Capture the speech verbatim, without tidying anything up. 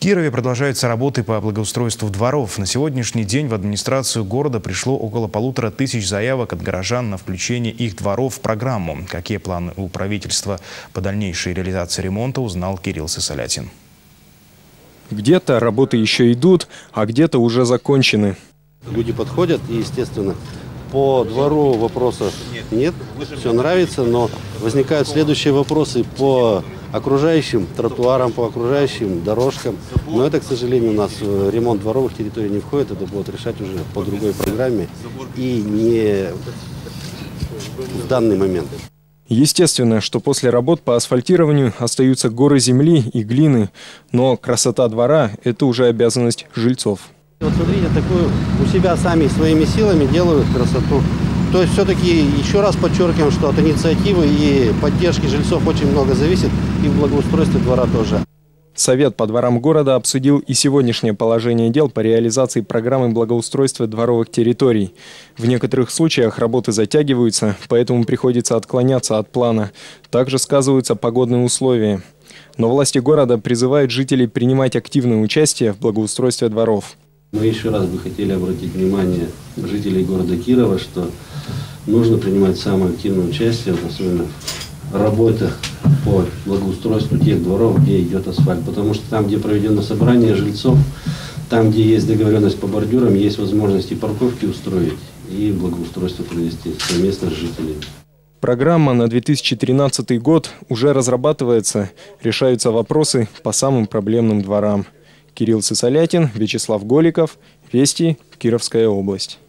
Кирове продолжаются работы по благоустройству дворов. На сегодняшний день в администрацию города пришло около полутора тысяч заявок от горожан на включение их дворов в программу. Какие планы у правительства по дальнейшей реализации ремонта, узнал Кирилл Сысолятин. Где-то работы еще идут, а где-то уже закончены. Люди подходят и, естественно, по двору вопросов нет, все нравится, но возникают следующие вопросы по окружающим тротуарам, по окружающим дорожкам. Но это, к сожалению, у нас ремонт дворовых территорий не входит, это будут решать уже по другой программе и не в данный момент. Естественно, что после работ по асфальтированию остаются горы земли и глины, но красота двора – это уже обязанность жильцов. Вот смотрите, такую у себя сами своими силами делают красоту. То есть все-таки еще раз подчеркиваем, что от инициативы и поддержки жильцов очень много зависит, и в благоустройстве двора тоже. Совет по дворам города обсудил и сегодняшнее положение дел по реализации программы благоустройства дворовых территорий. В некоторых случаях работы затягиваются, поэтому приходится отклоняться от плана. Также сказываются погодные условия. Но власти города призывают жителей принимать активное участие в благоустройстве дворов. Мы еще раз бы хотели обратить внимание жителей города Кирова, что нужно принимать самое активное участие, особенно в работах по благоустройству тех дворов, где идет асфальт. Потому что там, где проведено собрание жильцов, там, где есть договоренность по бордюрам, есть возможность и парковки устроить, и благоустройство провести совместно с жителями. Программа на две тысячи тринадцатый год уже разрабатывается, решаются вопросы по самым проблемным дворам. Кирилл Сысолятин, Вячеслав Голиков, Вести, Кировская область.